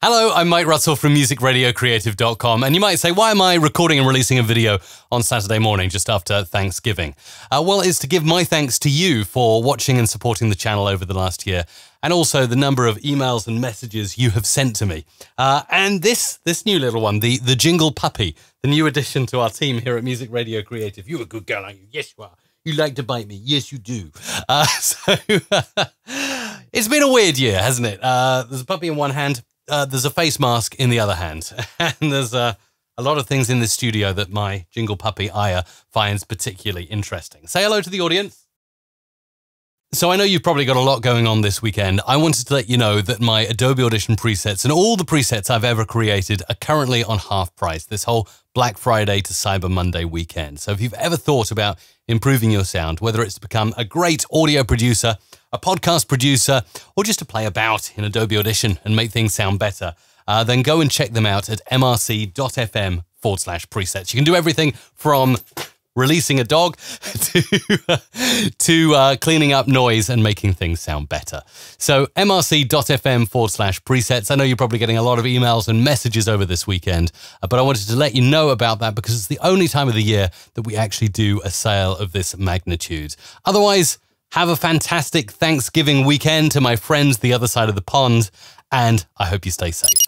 Hello, I'm Mike Russell from musicradiocreative.com, and you might say, why am I recording and releasing a video on Saturday morning just after Thanksgiving? Well, it's to give my thanks to you for watching and supporting the channel over the last year, and also the number of emails and messages you have sent to me. And this new little one, the Jingle Puppy, the new addition to our team here at Music Radio Creative. You're a good girl, aren't you? Yes, you are. You like to bite me. Yes, you do. It's been a weird year, hasn't it? There's a puppy in one hand. There's a face mask in the other hand, and there's a lot of things in this studio that my Jingle Puppy Aya finds particularly interesting. Say hello to the audience. So I know you've probably got a lot going on this weekend. I wanted to let you know that my Adobe Audition presets and all the presets I've ever created are currently on half price this whole Black Friday to Cyber Monday weekend. So if you've ever thought about improving your sound, whether it's to become a great audio producer, a podcast producer, or just to play about in Adobe Audition and make things sound better, then go and check them out at mrc.fm/presets. You can do everything from releasing a dog to cleaning up noise and making things sound better. So mrc.fm/presets. I know you're probably getting a lot of emails and messages over this weekend, but I wanted to let you know about that because it's the only time of the year that we actually do a sale of this magnitude. Otherwise, have a fantastic Thanksgiving weekend to my friends the other side of the pond, and I hope you stay safe.